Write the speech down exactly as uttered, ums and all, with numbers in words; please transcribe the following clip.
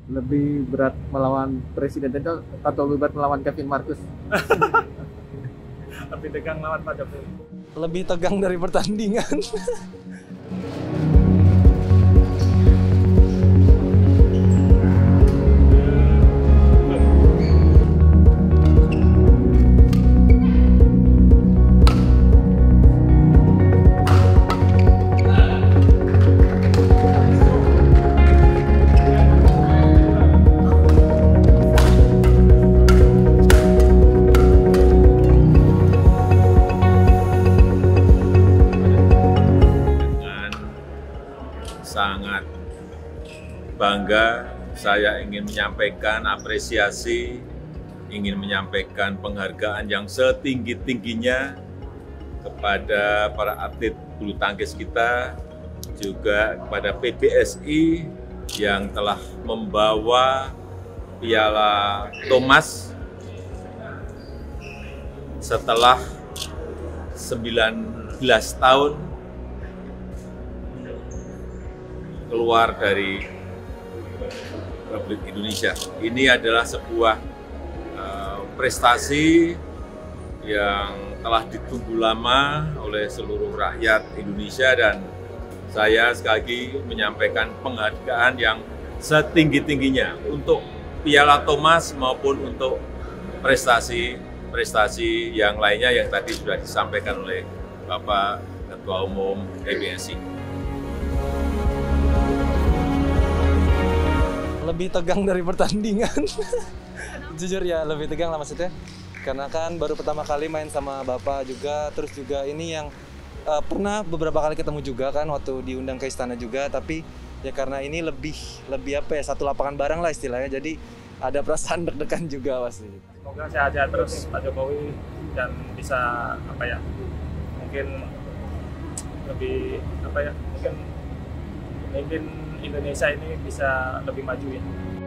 Lebih berat melawan Presiden Tegal atau lebih berat melawan Kevin Marcus? Lebih tegang lawan Pak Jokowi. Lebih tegang dari pertandingan. Sangat bangga, saya ingin menyampaikan apresiasi, ingin menyampaikan penghargaan yang setinggi-tingginya kepada para atlet bulu tangkis kita, juga kepada P B S I yang telah membawa Piala Thomas setelah sembilan belas tahun keluar dari Republik Indonesia. Ini adalah sebuah uh, prestasi yang telah ditunggu lama oleh seluruh rakyat Indonesia, dan saya sekali lagi menyampaikan penghargaan yang setinggi-tingginya untuk Piala Thomas maupun untuk prestasi-prestasi yang lainnya yang tadi sudah disampaikan oleh Bapak Ketua Umum P B S I. Lebih tegang dari pertandingan. Jujur ya, lebih tegang lah maksudnya. Karena kan baru pertama kali main sama Bapak juga, terus juga ini yang uh, pernah beberapa kali ketemu juga kan waktu diundang ke istana juga, tapi ya karena ini lebih lebih apa ya, satu lapangan bareng lah istilahnya, jadi ada perasaan deg-degan juga pasti. Semoga sehat-sehat terus Pak Jokowi dan bisa apa ya, mungkin lebih apa ya, mungkin mungkin Indonesia ini bisa lebih maju ya.